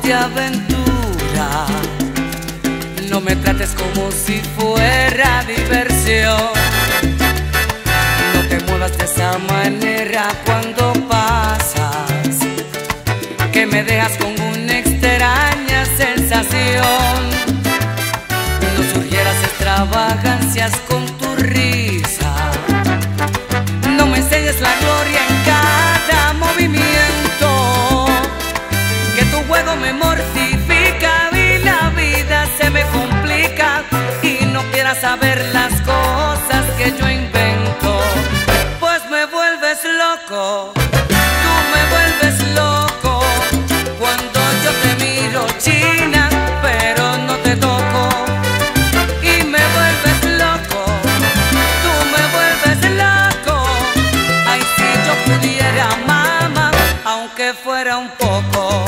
de aventura. No me trates como si fuera diversión. No te muevas de esa manera cuando pasas, que me dejas con una extraña sensación. No surgieras extravagancias con tu risa. No me enseñes la gloria en cada movimiento, que tu juego me mortifica y la vida se me complica, y no quieras saber las cosas que yo invento, pues me vuelves loco. Tú me vuelves loco cuando yo te miro, china, pero no te toco, y me vuelves loco. Tú me vuelves loco. Ay, si yo pudiera, mamá, aunque fuera un poco.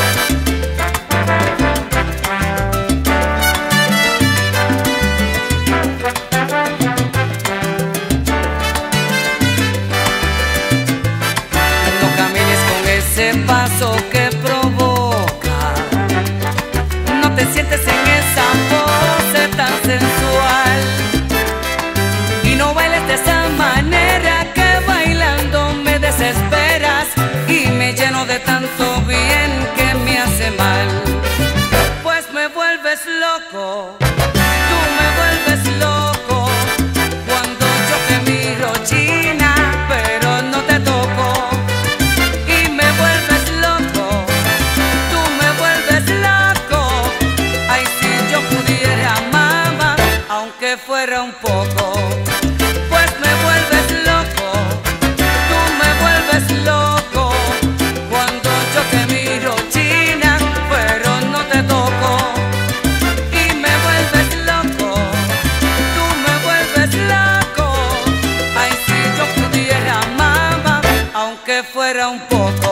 No camines con ese paso que provoca, no te sientes en esa pose tan sensual, y no bailes de esa manera que bailando me desesperas y me lleno de tanto bien que me hace mal, pues me vuelves loco. Tú me vuelves loco cuando yo te miro, china, pero no te toco, y me vuelves loco. Tú me vuelves loco. Ay, si yo pudiera, mamá, aunque fuera un poco, pues me vuelves loco. Tú me vuelves loco cuando yo te miro, china, pero no te toco, y me vuelves loco. Tú me vuelves loco. Ay, si yo pudiera, mamá, aunque fuera un poco.